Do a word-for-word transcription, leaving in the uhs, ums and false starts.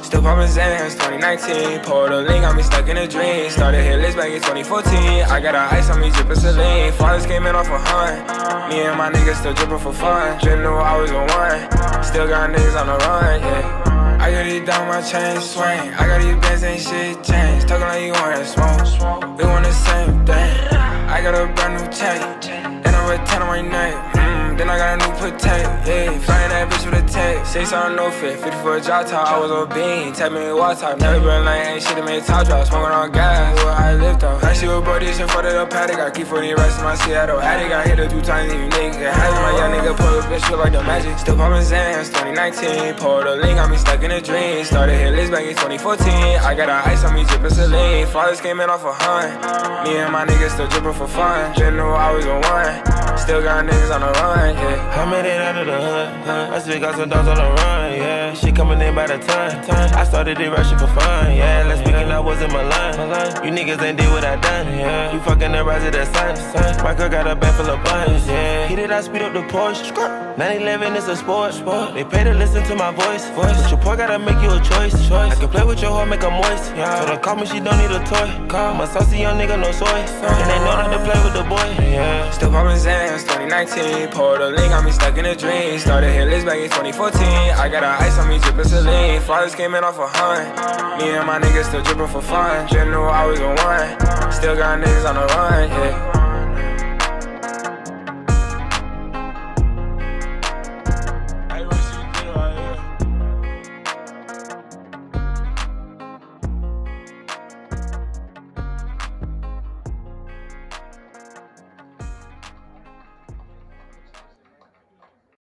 Still poppin' Xans, twenty nineteen. Pulled a link, got me stuck in a dream. Started hit list back in twenty fourteen. I got a ice on me, drippin' saline. Fathers came in off a hunt. Me and my niggas still drippin' for fun. Been knew I was the one. Still got niggas on the run, yeah. I got these down my chain swing. I got these bands, ain't shit changed. Talkin' like you wanna smoke. We want the same thing. I got a brand new chain, and I'm a ten on my neck. Mm, then I got a new potato, yeah. Flying that bitch with a tape. Say something no fit, fifty for a drop top. I was on bean, tap me with water top. Never been like ain't shit to make top drop. Smoking on gas, what I lift up. I see what bro this in front of the paddock. I keep for the rest of my Seattle attic. I hit a two times, you nigga. Has my young nigga pull a bitch feel like the magic. Still poppin' Xans, twenty nineteen. Pulled a link, got me stuck in a dream. Started hit list back in twenty fourteen. I got a ice on me, drippin' saline. Fathers came in off a hunt. Me and my niggas still drippin' for fun. Didn't know I was the one. Still got niggas on the run, yeah. I made it out of the hood, hood. I still got some dogs on the run, yeah. She coming in by the ton, ton. I started it rushing for fun, yeah. Last weekend I was in Milan. You niggas ain't did what I done, yeah. You fucking the rise of the sun, sun. My girl got a bag full of buns, yeah. He did I speed up the Porsche. nine eleven is a sport, sport. They pay to listen to my voice, voice. But your boy gotta make you a choice, choice. I can play with your heart, make her moist, yeah. So don't call me, she don't need a toy. Call my saucy young nigga, no soy. And they know not to play with the boy, yeah. Still poppin' Xans, twenty nineteen. Pulled a link, got me stuck in a dream. Started hit list back in twenty fourteen. I got a ice on me, drippin' saline. Fathers came in off a hunt. Me and my niggas still drippin' for fun. Didn't know I was the one. Still got niggas on the run, yeah.